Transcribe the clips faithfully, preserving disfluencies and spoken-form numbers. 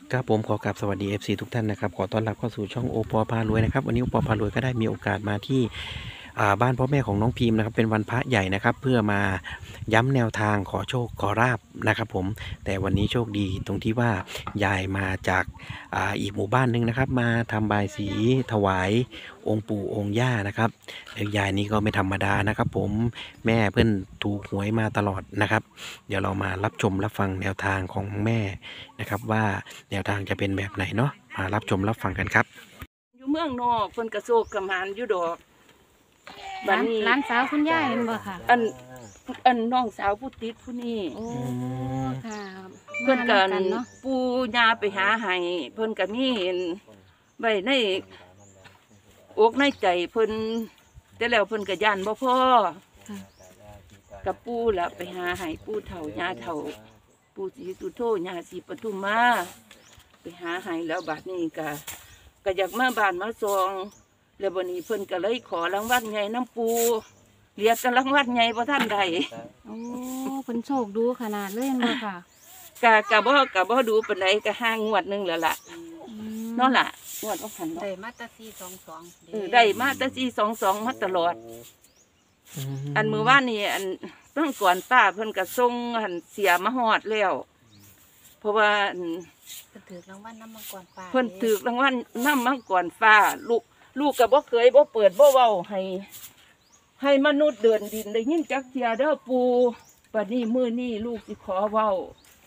ครับผมขอกราบสวัสดี เอฟ ซี ทุกท่านนะครับขอต้อนรับเข้าสู่ช่องโอปอพารวยนะครับวันนี้โอปอพารวยก็ได้มีโอกาสมาที่อ่าบ้านพ่อแม่ของน้องพิมพ์นะครับเป็นวันพระใหญ่นะครับเพื่อมาย้ำแนวทางขอโชคขอราบนะครับผมแต่วันนี้โชคดีตรงที่ว่ายายมาจากอ่าอีกหมู่บ้านหนึงนะครับมาทำบายสีถวายองค์ปู่องค์ย่านะครับแล้วยายนี้ก็ไม่ธรรมดานะครับผมแม่เพื่อนถูกหวยมาตลอดนะครับเดี๋ยวเรามารับชมรับฟังแนวทางของแม่นะครับว่าแนวทางจะเป็นแบบไหนเนาะมารับชมรับฟังกันครับอยู่เมืองนอกเพิ่นกระโซกกระหมานอยู่ดอกบัร้าดนนี้ร้านสาวคุณย่าเห็นบ่ค่ะอันอันน้องสาวผู้ติดผู้นี้โอ้ค่ะเพิ่นก็มาำกันเนาะปู่ย่าไปหาให้เพิ่นก็มีไว้ในอกในใจเพิ่นแต่แล้วเพิ่นก็ย่านบ่พอค่ะกับปู่ล่ะไปหาให้ปู่เฒ่าย่าเฒ่าปู่ศรีสุโธย่าศรีปทุมมาไปหาให้แล้วบัดนี้ก็ก็อยากมาบ้านมาซองแล้วบัดนี้เพิ่นก็เลยขอรางวัลใหญ่น้ำปู่เรียกกันรางวัลใหญ่บ่ทันใดโอ้เพิ่นโชคดูขนาดเลยเห็นบ่ค่ะกะกะบ่กะบ่ดูปานใดกะห้างวดหนึงแล้วล่ะอืมเนาะล่ะงวดบ่หันได้เนาะมาตราสี่สองสองเออได้มาแต่สี่สองสองมาตลอด อันมื้อวานนี้อันเพิ่งก่อนป้าเพิ่นก็ส่งหันเสียมาฮอดแล้ว เพราะว่าอันเพิ่นถือรางวัลน้ำมังกรฟ้าเพิ่นถูกรางวัลนำมังกรฟ้าลูกลูกก็บ่เคยบ่เปิดบ่เว้าให้ ให้มนุษย์เดินดินได้ยินจักเที่ยเด้อปู่บัดนี้มื้อนี้ลูกสิขอเว้า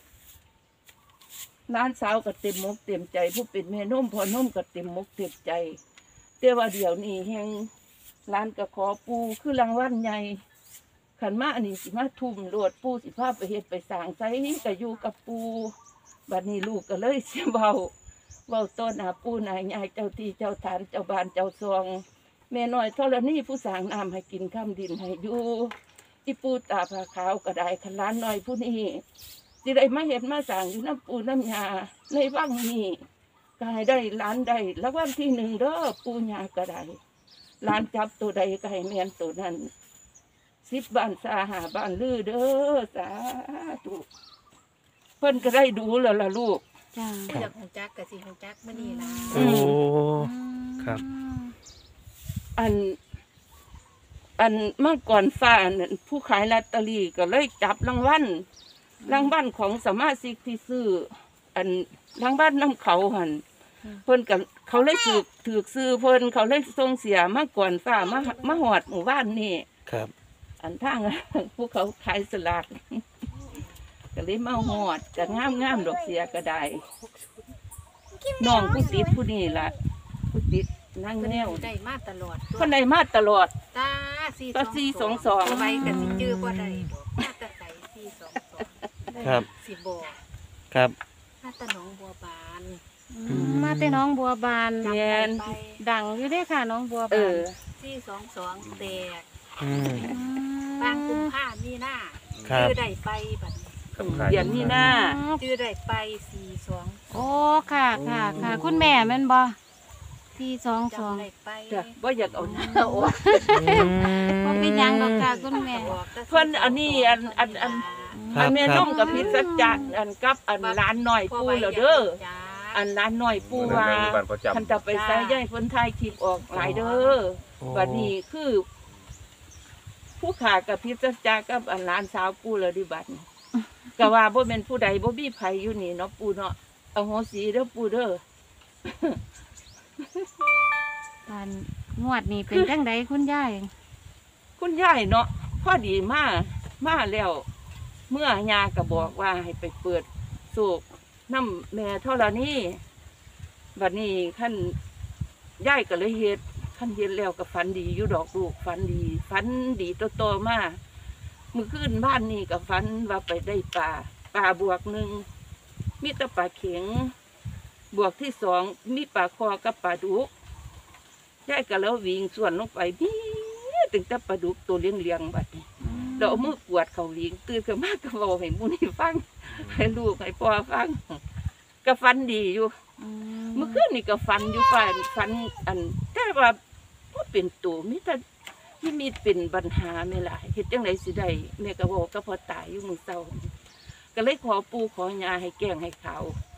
หลานสาวก็เต็มมกเต็มใจผู้เป็นแม่นมพ่อนมก็เต็มมกเต็มใจแต่ว่าเดี๋ยวนี้แฮงหลานก็ขอปู่คือรางวัลใหญ่ขันมาอันนี้สิมาทุ่มโลดปู่สิพาไปเฮ็ดไปสร้างไสก็อยู่กับปู่บัดนี้ลูกก็เลยสิเว้าเว้าต้นหาปู่นายายเจ้าที่เจ้าฐานเจ้าบ้านเจ้าซองแม่น้อยธรณีผู้สร้างน้ำให้กินข้ามดินให้อยู่อีปู่ตาผาขาวก็ได้ขันหลานน้อยผู้นี้สิได้มาเฮ็ดมาสร้างอยู่น้ำปู่น้ำยาในวังนี้ก็ให้ได้หลานได้รางวัลที่หนึ่งเด้อปู่ย่าก็ได้หลานจับตัวใดก็ให้แม่นตัวนั้นสิบบ้านสาหาบ้านลือเด้อสาธุเพิ่นก็ได้ดูแล้วล่ะลูกจ้าผู้อยากหูจักกับสิหูจักมื่อนี้ล่ะโอ้อืมครับอัน อันเมื่อก่อนฟ้าอันนั้นผู้ขายลอตเตอรี่ก็เลยจับรางวัลรางวัลของสมาชิกที่ซื้ออันรางวัลน้ำเขาหันเพิ่นกับเขาเลยถือถือซื้อเพิ่นเขาเลยส่งเสียมาก่อนฟ้ามามาหอดหมู่บ้านนี่ครับอันทาง ผู้เขาขายสลาก ก็เลยมาหอดก็งามงามๆดอกเสียก็ได้น้องผู้ติดผู้นี้ล่ะผู้ติดนั่งเพิ่นแนวได้มาตลอดคนใดมาตลอดตาสี่ก็สี่สองสองไว้กับสิจื้อบ่ได้ดอกมาแตะใสสี่สองสองครับสิบอกครับมาแตะหนองบัวบานอืมมาแต่น้องบัวบานแม่นไปดังอยู่เด้อค่ะน้องบัวเอบานอสี่สองสองแตกอืมอืมบางกุมภามีหน้าครับจื้อได้ไปบัดนี้เดือนนี้หน้าอ๋อจื้อได้ไปสี่สองโอ้ค่ะค่ะค่ะคุณแม่แม่นบ่ที่สองสองจำได้ไปจ้ะบ่อยากเอาหน้าออกบ่เป็นหยังดอกค่ะคุณแม่บอกแต่เพิ่นอันนี้อันอันอันครัอับนแม่น้มกับพิษสัจจะอันกับอันร้านหน่อยปูแล้วเด้ออันร้านหน่อยปูว่าท่านจะไปใส่ย่ายเพิ่นถ่ายคลิปออกหลายเด้อโอ้บัดนี้คือ ผู้ขากับพิษสัจจะกับอันร้านสาวปูแล้วดิบัดนี้ก็ว่าบ่แม่นผู้ใดบ่มีไผอยู่นี่เนาะปูเนาะเอาหัวสีเด้อปูเด้อการงวดนี้เป็นจังไดคุณยายคุณยายเนาะพอดีมามาแล้ว เมื่อยาก็บอกว่าให้ไปเปิดสูกน้ำแม่เท่านี้บัดนี้ขั้นยายก็เลยเฮ็ดขั้นเฮ็ดแล้วก็ฝันดีอยู่ดอกลูกฝันดีฝันดีโตๆมามื้อคืนบ้านนี่ก็ฝันว่าไปได้ปลาปลาบวกหนึ่งมีแต่ปลาเข็ง บวกที่สองมีปลาคอกับปลาดุกยายก็แล้ววิ่งส่วนลงไปนี่ถึงแต่ปลาดุกตัวเลี้ยงๆบัดนี้เราเอามือกวาดเขาวิ่งตื่นขึ้นมาก็บอกให้หมูนี่ฟังให้ลูกให้พ่อฟังก็ฟันดีอยู่อืเมื่อคืนนี่ก็ฟันอยู่ฟันฟันอันแต่ว่าบ่เป็นตัวมิแต่ที่มีเป็นปัญหาไม่ล่ะเฮ็ดจังไดสิได้แม่ก็บอกก็พอตายอยู่มื้อเช้าก็เลยขอปู่ขอยาให้แกล้งให้เขาวบ่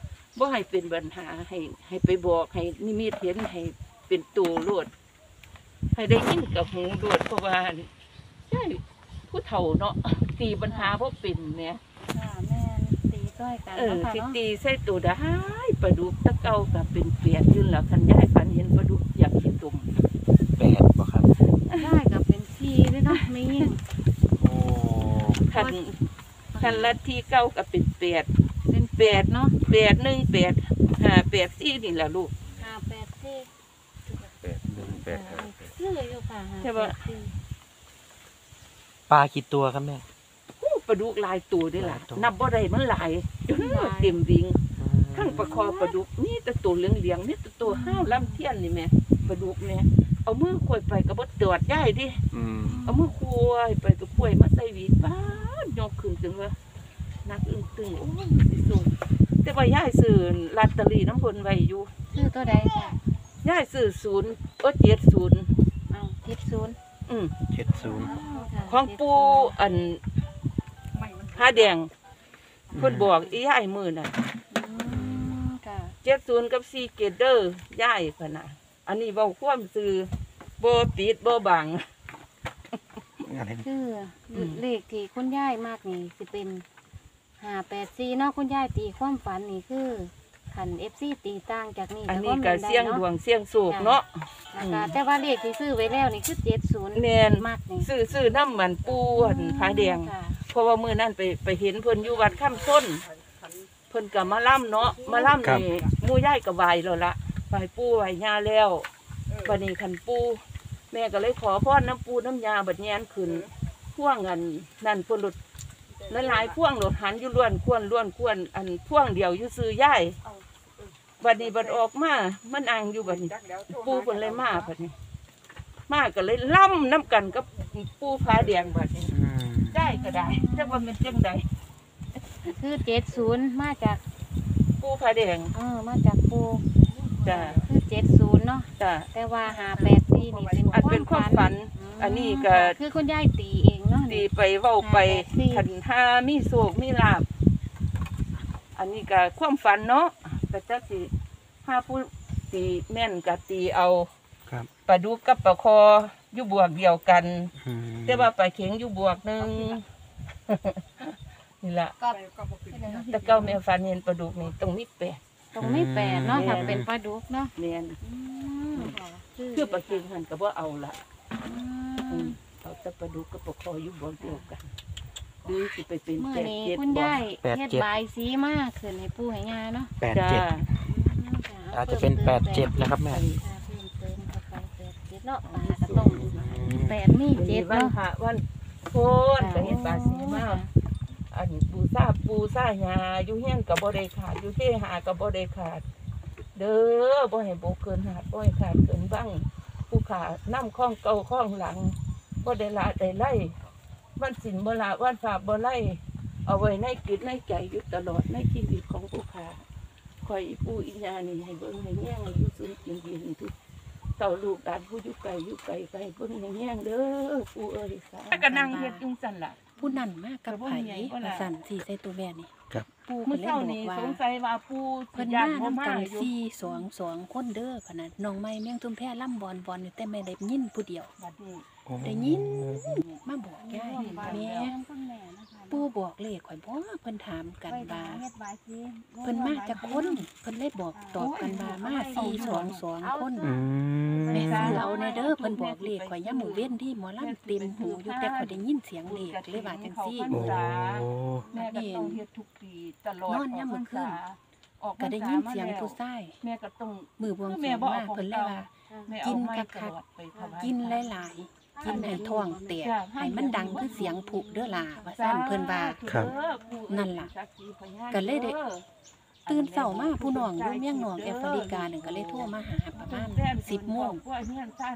บ่ให้เป็นปัญหาให้ให้ไปบอกให้นิมิตเห็นให้เป็นตัวโลดให้ได้ยินกับหูโลดเพราะว่าใช่ผู้เฒ่าเนาะตีปัญหาบ่เป็นเนี่ยค่ะแม่นตีต้อยกันเออเนาะค่ะสิเนาะตีใส่ตัวได้ปลาดุกตะเก่าก็เป็นเปียดอยู่แล้วคันยายฝันเห็นปลาดุกอยากกินตุ่มแปดบ่ครับได้กับเป็นที่ด้วยเนาะไม่ยิ่งโอ้คันคันละที่เก้าก็เป็นเปียดเป็นแปดเนาะเปียดหนึ่งเปียดห้าเปียดสี่นี่แหละลูกห้าแปดสี่แปดหนึ่งแปดห้าชื่ออยู่ค่ะห้าใช่แปปะดสี่ปลากี่ตัวครับแม่อู้ปลาดุกหลายตัวเด้อล่ะหลายตัวนับบ่ได้มันหลายจนเต็มวิงทั้งปลาคอปลาดุกนี่แต่ตัวเหลืองๆนี่แต่ตัวห้าวลำเทียนนี่แม่ปลาดุกแม่เอามือควยไปก็บ่ตรวจยายดิอืมเอามือควยไปก็ควยมาใส่หวีป้าดยกขึ้นจนว่านักอึ้งตึงโอ้ยสิสูงแต่ว่ายายซื้อลอตเตอรี่น้ำเพิ่นไว้อยู่ชื่อตัวใดค่ะยายซื้อศูนย์โอ้เจ็ดศูนย์เอาทิพศูนย์อืมเจ็ดศูนย์ของปูอันหาแดงเพิ่นบอกอียายมื้อน่ะอืมค่ะเจ็ดศูนย์กับสี่เกตเดอร์ยายพะน่ะอันนี้เว้าความซื่อบ่ปิดบ่บังอะไรนะคืออมเลขที่คุณยายมากนี่สิเป็นห้าแปดสี่เนาะคุณยายตีความฝันนี่คือขันเอฟซีตีต่างจากนี่อันแต่นี้ว่าก็มันได้เสี่ยงดวเนาะงเสี่ยงโศกเนาะนะคะอืมแต่ว่าเลขที่ซื้อไว้แล้วนี่คือเจ็ดศูนย์แม่นมากนี่ซื้อซื้อน้ำมันปูอันผาแดงค่ะเพราะว่ามื้อนั้นไปไปเห็นเพิ่นอยู่วัดค่ำส้นเพิ่นก็มาล่ำเนาะมาล่ำนี่หมู่ยายก็ไหวแล้วล่ะไหวปู่ไหวย่าแล้วบัดนี้คันปู่แม่ก็เลยขอพรน้ำปู่น้ำยาบัดแยนขึ้นพ่วงอันนั่นเพิ่นหลุดหลายๆพ่วงหลุดหันอยู่ล้วนควรล้วนควรอันพ่วงเดียวอยู่ซื้อยายบัดนี้บัดออกมามันอ่างอยู่บัดนี้ปู่เพิ่นเลยมาบัดนี้มาก็เลยล่ำน้ำกันกับปู่ผาแดงบัดนี้อืมได้ก็ได้จักว่าเป็นจังใดคือเจ็ดศูนย์มาจากปูผาแดงเออมาจากปูจ้ะคือเจ็ดศูนย์เนาะจ้ะแต่ว่าหาแปดสี่นี่เป็นอันเป็นความฝันมอันนี้ก็คือคุณยายตีเองเนาะตีนี่ไปเว้าไปห้าแปดสี่ขันห้ามีโศกมีลาบ อันนี้ก็ความฝันเนาะก็จะสิห้าผู้ตีแม่นกับตีเอาครับปลาดุกกับปลาคออยู่บวกเดียวกันอืมแต่ว่าปลาเข็งอยู่บวกหนึ่ง นี่ละก็แต่เก้าแม่ฝันเห็นปลาดุกนี่ต้องมีแปดตรงไม่แปดเนาะอืมถ้าเป็นปลาดุกเนาะแม่นอืมคือปลาเข็งหันก็บ่เอาละอืมเอาแต่ปลาดุกกับปลาคออยู่บวกเดียวกันหรือสิไปเป็นเมื่อแปดนี้เจ็ดคุณบ่ยายเฮ็ดบายสีมากขึ้นให้ปู่ให้ยาเนาะแปดจ้าเจ็ดอาจจะเป็นแปดเจ็ดนะครับแม่ค่ะเพิ่มเติมเข้าไปแปดเจ็ดเนาะปลาก็ต้องแปดนี่วันเจ็นี้ดวันเนาะพระวันโพนก็เห็นปลาสีมาอันปูซาปูซาหยาอยู่เฮียนก็บ่ได้ขาดอยู่เทหาก็บ่ได้ขาด เด้อบ่ให้บ่เกินหาดบ่ให้ขาดเกินบ้างผู้ขาน้ำคล้องเก่าคล้องหลังบ่ได้ละได้ไล่วันสินบ่ละวันฝากบ่ไล่เอาไว้ในกิจในใจอยู่ตลอดในชีวิตของผู้ขาคอยอีปู่อีญานี่ให้เบิ่งให้แย่งให้อยู่สูงกินดีทุกเต่าลูกหลานผู้อยู่ไกลอยู่ไกลไกลเบิ่งให้แย่งเด้อปู่เอ้ยสาก็นั่งเฮ็ดจังซั่นล่ะผู้นั่นมากกับไผ่แต่ว่าใหญ่กว่าล่ะสั่นสี่ใส่ตัวแม่นี่ครับปูเมื่เพิ่อนเลยเช้าบอกว่านี้สงสัยว่าปู่เพิ่นย่มาบ่น้ำกันอยู่สี่สองสองคนเด้อพะนันน้องไม้แมงทุ่มแพร่ล่ำบอลบอลอยู่แต่แม่ได้ยินผู้เดียวบัดนี้ได้ยิน มาบอกยายแม่แม่ปูบอกเลขข่อยบ่เพิ่นถามกันว่าเพิ่นมาจากคนเพิ่นเลยบอกตอบกันว่ามาสี่สองสองคนอืมแม่ซื้อเอาแน่เด้อเพิ่นบอกเลขข่อยยามมื้อเว้นที่หมอลำเต็มหูอยู่แต่ข่อยได้ยินเสียงเลขเลยว่าจังซี่โอ้แม่ก็ต้องเฮ็ดทุกปีตลอดนอนยามมื้อคืนออกพก็รรได้ษายินมาเสียงแล้วผู้ชายแม่ก็ต้องมือบวงสรแม่วงบ่มาเอาของเพิ่นเลยว่าแม่กิเอานไม้คักๆตลอดไปถวายกินหลายๆ กินให้ท้องแตกให้มันดังคือเสียงผุเด้อล่ะว่าซั่นเพิ่นว่าครับนั่นล่ะก็เลยได้ ตื่นเช้ามาผู้น้องอยู่เมียงหนองแอฟริกาหนึ่งก็เลยโทรมาหาประมาณสิบโมง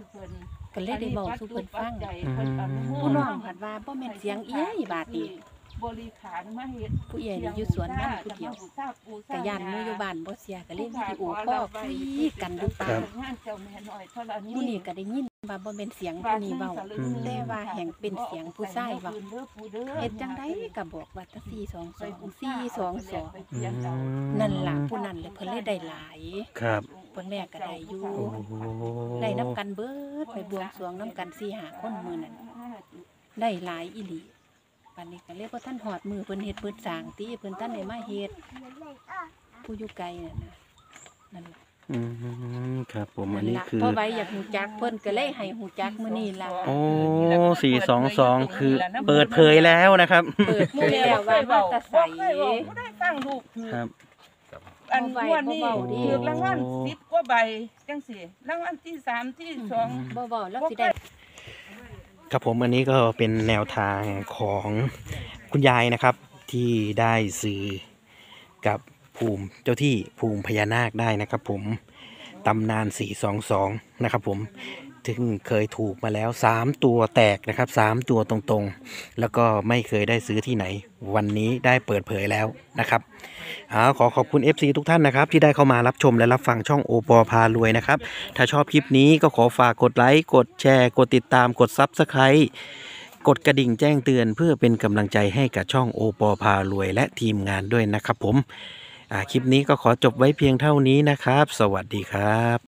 ก็เลยได้บอกสู่เพิ่นฟังอืมผู้น้องผัดว่าบ่แม่นเสียงเอี้ยบาดนี้บริขารมาเฮ็ดผู้ใหญ่นี่อยู่สวนนั่นผู้เดียวกะย่านหมู่อยู่บ้านบ่เสียก็เลยวิดีโอคอลคุยกันอยู่ป่าครับงานเจ้าแม่น้อยเท่านี้ผู้นี้ก็ได้ยินว่าบ่เป็นเสียงผู้นี้เว้าแต่ว่าแห่งเป็นเสียงผู้ชายเว้าเฮ็ดจังไดก็บอกว่าแต่สี่สองสองสี่สองสองนั่นล่ะผู้นั้นเลยเพิ่นเลยได้หลายครับเพิ่นแรกก็ได้อยู่โอ้ได้น้ำกันเบิดไปบวงสรวงน้ำกันสี่ห้าคนมื้อนั้นได้หลายอีหลีปานนี้ก็เลยบ่ทันฮอดมือเพิ่นเฮ็ดเบิดสร้างติเพิ่นทันได้มาเฮ็ดผู้อยู่ไกลนั่นน่ะนั่นล่ะอืมครับผมอันนั่นนี้ล่ะคือเพราะไว้อยากฮู้จักเพิ่นก็เลยให้ฮู้จักมื้อนี้ล่ะโอ้สี่สองสองคือเปิดเผยแล้วนะครับเปิดเผยแล้วว่ามาแตะไสบ่ได้ตั้งลูกคือครับอันงวันนี้บ่เว้าดิถือรางวัลสิบกว่าใบจังซี่รางวัลที่สามที่สองบ่เว้าแล้วสิได้ครับผมอันนี้ก็เป็นแนวทางของคุณยายนะครับ ที่ได้สื่อกับภูมิเจ้าที่ภูมิพญานาคได้นะครับ ผมตำนานสี่สองสองนะครับ ผมถึงเคยถูกมาแล้วสามตัวแตกนะครับสามตัวตรงๆ แล้วก็ไม่เคยได้ซื้อที่ไหน วันนี้ได้เปิดเผยแล้วนะครับเอาขอขอบคุณ เอฟ ซี ทุกท่านนะครับ ที่ได้เข้ามารับชมและรับฟังช่องโอปอพารวยนะครับ ถ้าชอบคลิปนี้ก็ขอฝากกดไลค์กดแชร์กดติดตามกด ซับสไครบ์ กดกระดิ่งแจ้งเตือนเพื่อเป็นกำลังใจให้กับช่องโอปอพารวยและทีมงานด้วยนะครับผมอ่าคลิปนี้ก็ขอจบไว้เพียงเท่านี้นะครับ สวัสดีครับ